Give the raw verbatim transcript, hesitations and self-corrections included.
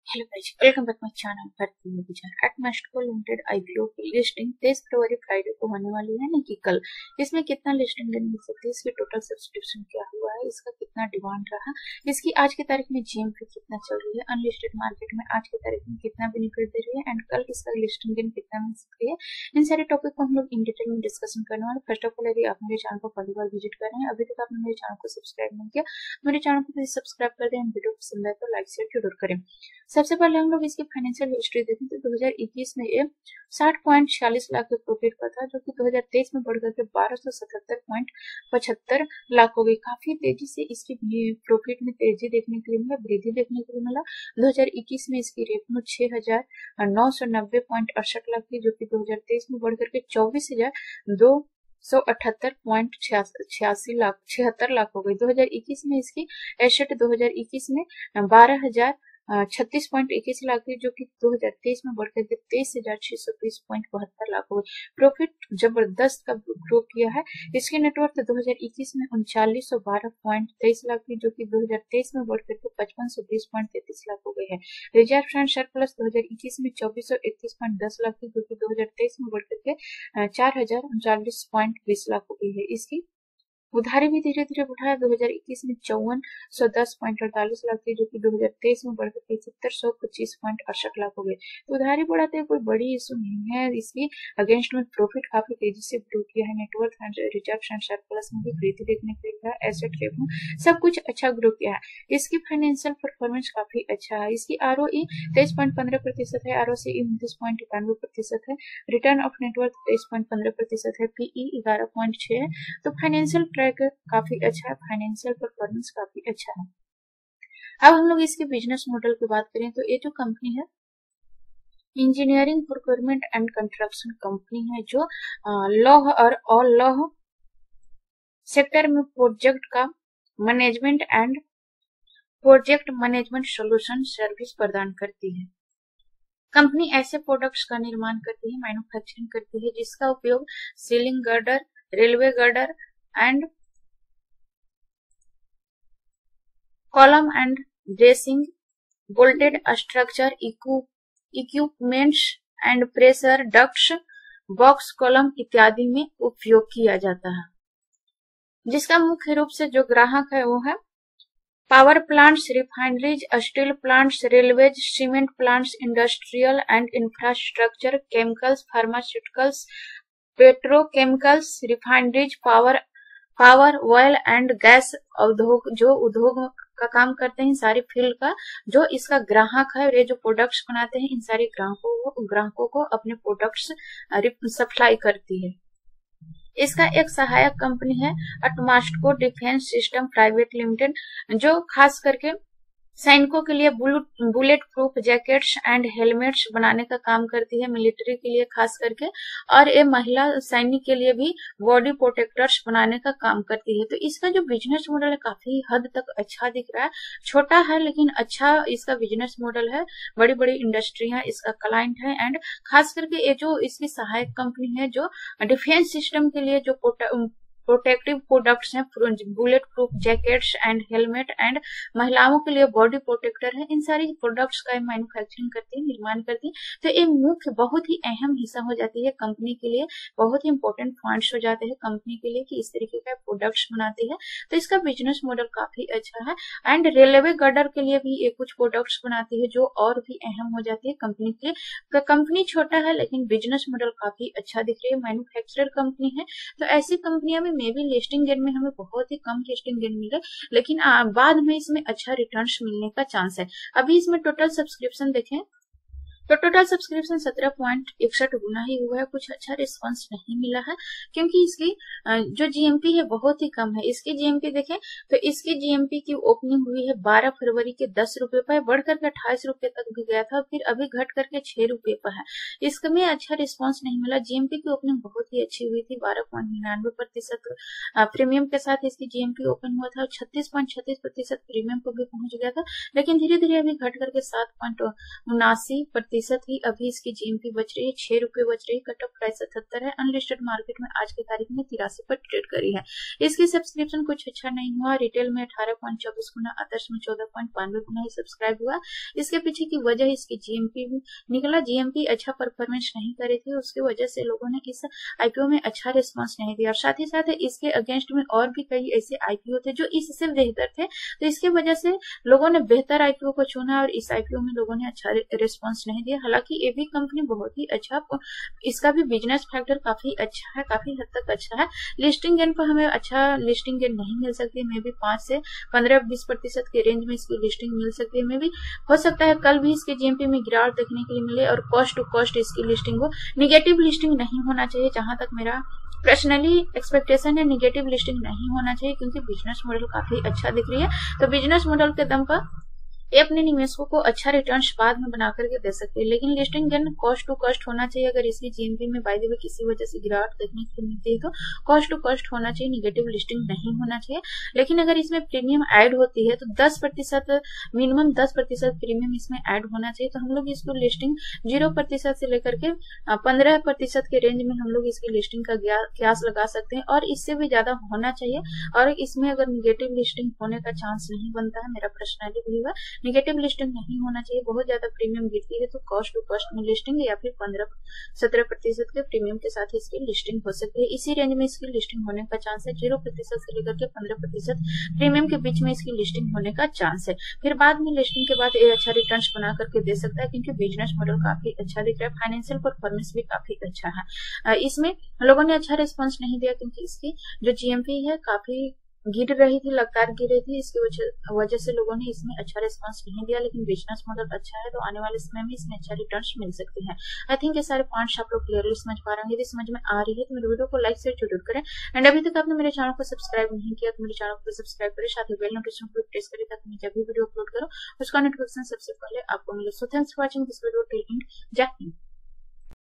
Hello guys, welcome back my channel Bhartiya Vichar. Atmastco limited IPO की listing तेईस फरवरी Friday को होने वाली है, यानी कि कल। इसमें कितना लिस्टिंग दिन मिल सकती है, इसकी टोटल सब्सक्रिप्शन क्या हुआ है, इसका कितना डिमांड रहा, इसकी आज की तारीख में जीएमपी कितना चल रही है, अनलिस्टेड मार्केट में आज की तारीख में कितना बेनिफिट दे रही है एंड कल इसका लिस्टिंग दिन कितना मिल सकती है। इन सारे टॉपिक को हम लोग इन डिटेल में डिस्कशन करने वाले। फर्स्ट ऑफ ऑल, यदि आप मेरे चैनल को पहली बार विजिट कर रहे हैं, अभी तक आपने मेरे चैनल को सब्सक्राइब नहीं किया, मेरे चैनल को प्लीज सब्सक्राइब कर दें। वीडियो पसंद आए तो लाइक शेयर जरूर करें। सबसे पहले हम लोग इसकी फाइनेंशियल हिस्ट्री देखें तो दो हज़ार इक्कीस में ये साठ पॉइंट छियालीस लाख के प्रॉफिट का था, जो कि दो हज़ार तेईस में बढ़कर के बारह सौ सतहत्तर पॉइंट पचहत्तर लाख हो गई। काफी तेजी से इसकी प्रॉफिट में तेजी देखने के लिए मिला, वृद्धि देखने के लिए मिला। दो हज़ार इक्कीस में इसकी रेवेन्यू छह हजार नौ सौ नब्बे पॉइंट अड़सठ लाख थी, जो कि दो हज़ार तेईस में बढ़कर के चौबीस हजार दो सौ अठहत्तर पॉइंट छियासी लाख छिहत्तर लाख हो गई। दो हज़ार इक्कीस में इसकी एसेट दो हज़ार इक्कीस में बारह हजार छत्तीस पॉइंट इक्कीस लाख थी, जो कि दो हज़ार तेईस में बढ़कर के तेईस हजार छह सौ बीस पॉइंट बहत्तर लाख हो गई। प्रॉफिट जबरदस्त का ग्रो किया है। इसकी नेटवर्थ दो हज़ार इक्कीस में उनचालीस सौ बारह पॉइंट तेईस लाख थी, जो कि दो हज़ार तेईस में बढ़कर के पचपन सौ बीस पॉइंट तैतीस लाख हो गई है। रिजर्व एंड सरप्लस दो हज़ार इक्कीस में चौबीस सौ इकतीस पॉइंट दस लाख थी, जो कि दो हज़ार तेईस में बढ़कर के चार हजार उनचालीस पॉइंट बीस लाख हो गई है। इसकी उधारी भी धीरे धीरे बढ़ा। दो हज़ार इक्कीस में चौवन सौ दस पॉइंट अड़तालीस लाख थी, जो कि दो हज़ार तेईस में बढ़कर के सत्तर सौ पच्चीस पॉइंट अड़सठ लाख हो गए। तो उधारी बढ़ाते हुए कोई बड़ी इशू नहीं है। इसकी अगेंस्ट में प्रॉफिट काफी तेजी से ग्रो किया है। Net worth and reserve and surplus में भी वृद्धि देखने को मिला है। एसेट रेवेन्यू सब कुछ अच्छा ग्रो किया है। इसकी फाइनेंशियल परफॉर्मेंस काफी अच्छा है। इसकी आरओई तेईस पॉइंट पंद्रह प्रतिशत है, आरओसी उनतीस पॉइंट इक्यानवे प्रतिशत है, रिटर्न ऑफ नेटवर्थ तेईस पॉइंट पंद्रह प्रतिशत है, पीई ग्यारह पॉइंट छह है। तो फाइनेंशियल ट्रैक काफी अच्छा है, फाइनेंशियल परफॉर्मेंस काफी अच्छा है। अब हम लोग इसके बिजनेस मॉडल की बात करें तो ये जो कंपनी है engineering procurement and construction company है, जो लौह और ऑल लौह सेक्टर में प्रोजेक्ट का management and project management solution service प्रदान करती है। कंपनी ऐसे प्रोडक्ट्स का निर्माण करती है, मैन्युफैक्चरिंग करती है, जिसका उपयोग ceiling girder, railway girder and column and dressing, bolted structure equipments and pressure ducts, box column इत्यादि में उपयोग किया जाता है। जिसका मुख्य रूप से जो ग्राहक है वो है power plants, refineries, steel plants, railways, cement plants, industrial and infrastructure, chemicals, pharmaceuticals, petrochemicals, refineries, power power oil and gas उद्योग, जो उद्योग का काम करते हैं, सारी फील्ड का जो इसका ग्राहक है, ये जो प्रोडक्ट्स बनाते हैं, इन सारे ग्राहकों को ग्राहकों को अपने प्रोडक्ट्स सप्लाई करती है। इसका एक सहायक कंपनी है Atmastco defence system private limited, जो खास करके सैनिकों के लिए bullet proof jackets and helmets बनाने का काम करती है, मिलिट्री के लिए खास करके, और ये महिला सैनिक के लिए भी बॉडी प्रोटेक्टर्स बनाने का काम करती है। तो इसका जो बिजनेस मॉडल है काफी हद तक अच्छा दिख रहा है। छोटा है लेकिन अच्छा इसका बिजनेस मॉडल है। बड़ी बड़ी इंडस्ट्रियां इसका क्लाइंट है एंड खास करके ये जो इसकी सहायक कंपनी है, जो डिफेंस सिस्टम के लिए जो प्रोटेक्टिव प्रोडक्ट्स हैं, bullet proof jackets and helmet and महिलाओं के लिए बॉडी प्रोटेक्टर है, इन सारी प्रोडक्ट्स का मैन्युफैक्चरिंग करती है, निर्माण करती है। तो ये मुख्य बहुत ही अहम हिस्सा हो जाती है कंपनी के लिए, बहुत ही इंपॉर्टेंट पॉइंट्स हो जाते हैं कंपनी के लिए कि इस तरीके का प्रोडक्ट्स बनाती है। तो इसका बिजनेस मॉडल काफी अच्छा है एंड रेलवे गर्डर के लिए भी ये कुछ प्रोडक्ट्स बनाती है, जो और भी अहम हो जाती है कंपनी के लिए। कंपनी छोटा है लेकिन बिजनेस मॉडल काफी अच्छा दिख रही है, मैन्युफैक्चरर कंपनी है। तो ऐसी कंपनियां में मे बी लिस्टिंग गेन में हमें बहुत ही कम लिस्टिंग गेन मिले, लेकिन आ, बाद में इसमें अच्छा रिटर्न्स मिलने का चांस है। अभी इसमें टोटल सब्सक्रिप्शन देखें तो टोटल सब्सक्रिप्शन सत्रह पॉइंट इकसठ गुना ही हुआ है। कुछ अच्छा रिस्पांस नहीं मिला है क्योंकि इसकी जो जीएमपी है बहुत ही कम है। इसकी जीएमपी देखें तो इसकी जीएमपी की ओपनिंग हुई है बारह फरवरी के दस रुपए पर, बढ़कर के अट्ठाईस रुपए तक भी गया था, फिर अभी घट करके छह रुपए पर है। इसमें अच्छा रिस्पांस नहीं मिला। जीएमपी की ओपनिंग बहुत ही अच्छी हुई थी, बारह पॉइंट निन्यानवे प्रतिशत प्रीमियम के साथ इसकी जीएमपी ओपन हुआ था, छत्तीस पॉइंट छत्तीस प्रतिशत प्रीमियम को भी पहुंच गया था, लेकिन धीरे धीरे अभी घट करके सात पॉइंट उनासी प्रतिशत प्रतिशत ही अभी इसकी जीएमपी बच रही है, छह रुपए बच रही है, कट ऑफ प्राइस सतहत्तर है, अनलिस्टेड मार्केट में आज की तारीख में तिरासी पर ट्रेड करी है। इसकी सब्सक्रिप्शन कुछ अच्छा नहीं हुआ, रिटेल में अठारह पॉइंट चौबीस गुना, अदर्स में चौदह पॉइंट बानवे गुना ही सब्सक्राइब हुआ। इसके पीछे की वजह इसकी जीएमपी निकला, जीएमपी अच्छा परफॉर्मेंस नहीं करे थे, उसकी वजह से लोगों ने इस आईपीओ में अच्छा रिस्पांस नहीं दिया। और साथ ही साथ इसके अगेंस्ट में और भी कई ऐसे आईपीओ थे जो इससे बेहतर थे, तो इसके वजह से लोगों ने बेहतर आईपीओ को चुना और इस आईपीओ में लोगों ने अच्छा रिस्पांस नहीं दिया। हालांकि ये भी कंपनी बहुत ही अच्छा, इसका भी बिजनेस फैक्टर काफी अच्छा है, काफी हद तक अच्छा है। लिस्टिंग गेन पर हमें अच्छा लिस्टिंग गेन नहीं मिल सकती, मे भी पांच से पंद्रह बीस प्रतिशत के रेंज में इसकी लिस्टिंग मिल सकती है। मे भी हो सकता है कल भी इसके जीएमपी में गिरावट देखने के लिए मिले और कॉस्ट टू कॉस्ट इसकी लिस्टिंग हो। निगेटिव लिस्टिंग नहीं होना चाहिए, जहां तक मेरा पर्सनली एक्सपेक्टेशन है, निगेटिव लिस्टिंग नहीं होना चाहिए, क्योंकि बिजनेस मॉडल काफी अच्छा दिख रही है। तो बिजनेस मॉडल के दम पर ये अपने निवेशकों को अच्छा रिटर्न बाद में बना करके दे सकते हैं, लेकिन listing gain cost to cost होना चाहिए। अगर इसकी जीएमपी में बाय द वे किसी वजह से गिरावट देखने को मिलती है तो कॉस्ट टू कॉस्ट होना चाहिए, निगेटिव लिस्टिंग नहीं होना चाहिए। लेकिन अगर इसमें प्रीमियम ऐड होती है तो दस प्रतिशत मिनिमम दस प्रतिशत प्रीमियम इसमें ऐड होना चाहिए। तो हम लोग इसको लिस्टिंग जीरो प्रतिशत से लेकर के पंद्रह प्रतिशत के रेंज में हम लोग इसकी लिस्टिंग का क्यास लगा सकते हैं, और इससे भी ज्यादा होना चाहिए। और इसमें अगर निगेटिव लिस्टिंग होने का चांस नहीं बनता है, मेरा पर्सनली व्यू है, निगेटिव लिस्टिंग नहीं होना चाहिए। बहुत ज्यादा प्रीमियम गिरती है तो कॉस्ट टू कॉस्ट में लिस्टिंग या फिर पंद्रह सत्रह प्रतिशत के प्रीमियम के साथ इसकी लिस्टिंग हो सकती है। इसी रेंज में इसकी लिस्टिंग होने का चांस है, जीरो प्रतिशत से लेकर के पंद्रह प्रतिशत प्रीमियम के बीच में इसकी लिस्टिंग होने का चांस है। फिर बाद में लिस्टिंग के बाद ये अच्छा रिटर्न बना करके दे सकता है, क्योंकि बिजनेस मॉडल काफी अच्छा दिख रहा है, फाइनेंशियल परफॉर्मेंस भी काफी अच्छा है। इसमें लोगों ने अच्छा रिस्पॉन्स नहीं दिया, क्योंकि इसकी जो जीएमपी है काफी गिर रही थी, लगातार गिर रही थी, इसकी वजह वजह से लोगों ने इसमें अच्छा रिस्पांस नहीं दिया। लेकिन बिजनेस मॉडल अच्छा है, तो आने वाले समय में इसमें अच्छा रिटर्न्स मिल सकते हैं। आई थिंक ये सारे पॉइंट्स आप लोग क्लियरली समझ पा रहे हैं। यदि समझ में आ रही है तो मेरे वीडियो को लाइक से जरूर करें, एंड अभी तक आपने मेरे चैनल को सब्सक्राइब नहीं किया तो मेरे चैनल को सब्सक्राइब करें, साथ ही बेल नोटिफिकेशन को प्रेस करें ताकि मैं जब भी वीडियो अपलोड करूँ उसका नोटिफिकेशन सबसे पहले आपको मिले। So thanks for watching this video till end. जय हिंद।